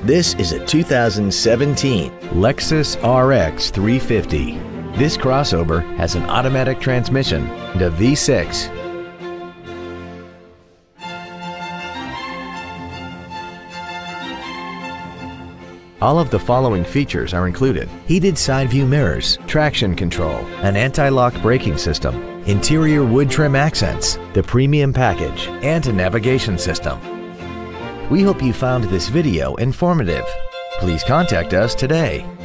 This is a 2017 Lexus RX 350. This crossover has an automatic transmission and a V6. All of the following features are included: heated side view mirrors, traction control, an anti-lock braking system, interior wood trim accents, the premium package, and a navigation system. We hope you found this video informative. Please contact us today.